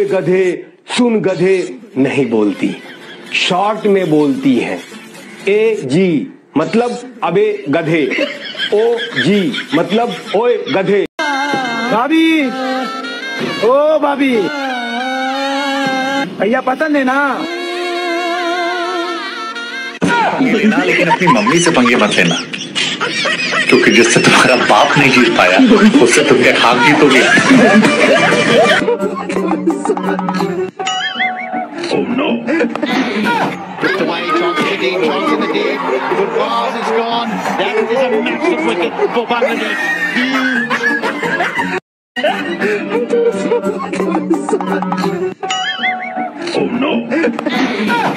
गधे सुन गधे नहीं बोलती, शॉर्ट में बोलती हैं। ए जी मतलब अबे गधे, ओ जी मतलब ओए गधे। भाभी, ओ भाभी, भैया पसंद है ना? पंगे लेना, लेकिन अपनी मम्मी से पंगे मत लेना, क्योंकि जिससे तुम्हारा बाप नहीं जीत पाया उससे तुम क्या खाक जीतोगे। Oh no. Ripped away, chance in the deep, chance in the deep. Good pass, it's gone. That is a massive wicket for Bangladesh. Huge. Oh no.